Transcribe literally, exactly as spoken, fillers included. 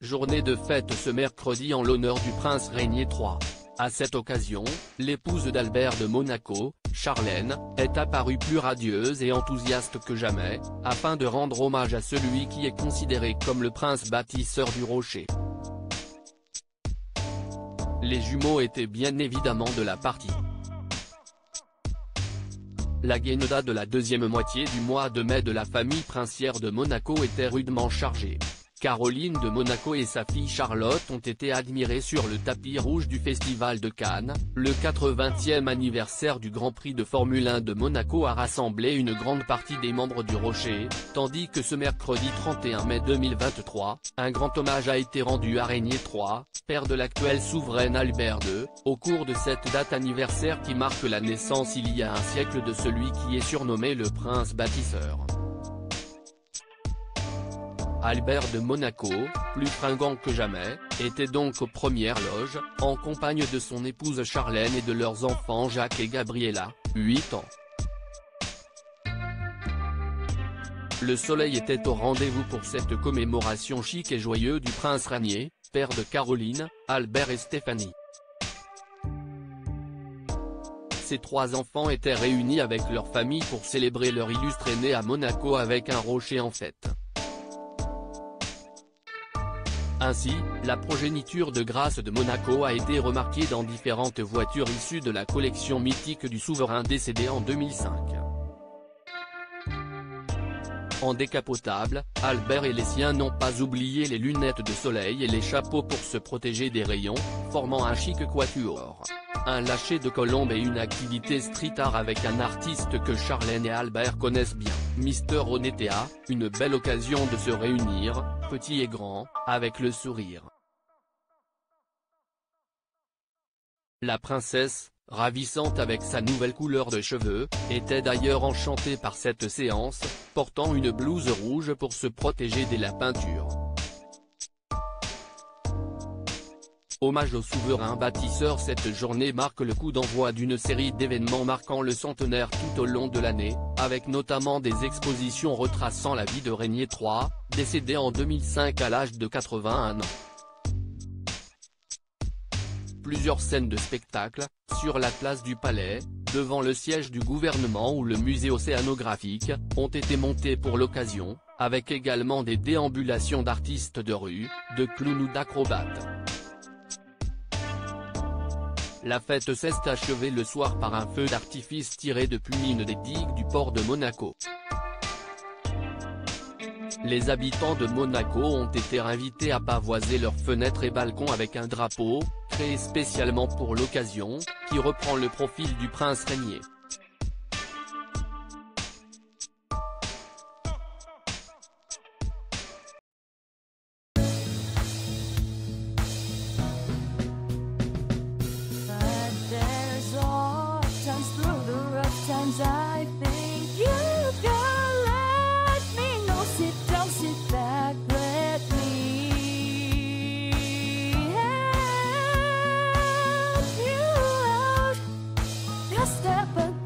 journée de fête ce mercredi en l'honneur du prince Régnier trois. À cette occasion, l'épouse d'Albert de Monaco, Charlène, est apparue plus radieuse et enthousiaste que jamais, afin de rendre hommage à celui qui est considéré comme le prince bâtisseur du Rocher. Les jumeaux étaient bien évidemment de la partie. La guénoda de la deuxième moitié du mois de mai de la famille princière de Monaco était rudement chargée. Caroline de Monaco et sa fille Charlotte ont été admirées sur le tapis rouge du Festival de Cannes. Le quatre-vingtième anniversaire du Grand Prix de Formule un de Monaco a rassemblé une grande partie des membres du Rocher, tandis que ce mercredi trente et un mai deux mille vingt-trois, un grand hommage a été rendu à Régnier trois, père de l'actuel souverain Albert deux, au cours de cette date anniversaire qui marque la naissance il y a un siècle de celui qui est surnommé le prince bâtisseur. Albert de Monaco, plus fringant que jamais, était donc aux premières loges, en compagnie de son épouse Charlène et de leurs enfants Jacques et Gabriella, huit ans. Le soleil était au rendez-vous pour cette commémoration chic et joyeuse du prince Régnier, père de Caroline, Albert et Stéphanie. Ces trois enfants étaient réunis avec leur famille pour célébrer leur illustre aîné à Monaco avec un rocher en fête. Ainsi, la progéniture de grâce de Monaco a été remarquée dans différentes voitures issues de la collection mythique du souverain décédé en deux mille cinq. En décapotable, Albert et les siens n'ont pas oublié les lunettes de soleil et les chapeaux pour se protéger des rayons, formant un chic quatuor. Un lâcher de colombe et une activité street art avec un artiste que Charlène et Albert connaissent bien, Mister Onetea, une belle occasion de se réunir, petit et grand, avec le sourire. La princesse, ravissante avec sa nouvelle couleur de cheveux, était d'ailleurs enchantée par cette séance, portant une blouse rouge pour se protéger de la peinture. Hommage au souverain bâtisseur. Cette journée marque le coup d'envoi d'une série d'événements marquant le centenaire tout au long de l'année, avec notamment des expositions retraçant la vie de Régnier trois, décédé en deux mille cinq à l'âge de quatre-vingt-un ans. Plusieurs scènes de spectacle, sur la place du Palais, devant le siège du gouvernement ou le musée océanographique, ont été montées pour l'occasion, avec également des déambulations d'artistes de rue, de clowns ou d'acrobates. La fête s'est achevée le soir par un feu d'artifice tiré depuis une des digues du port de Monaco. Les habitants de Monaco ont été invités à pavoiser leurs fenêtres et balcons avec un drapeau, créé spécialement pour l'occasion, qui reprend le profil du prince Régnier. I think you can let me know. Sit down, sit back, let me help you out. Just step back.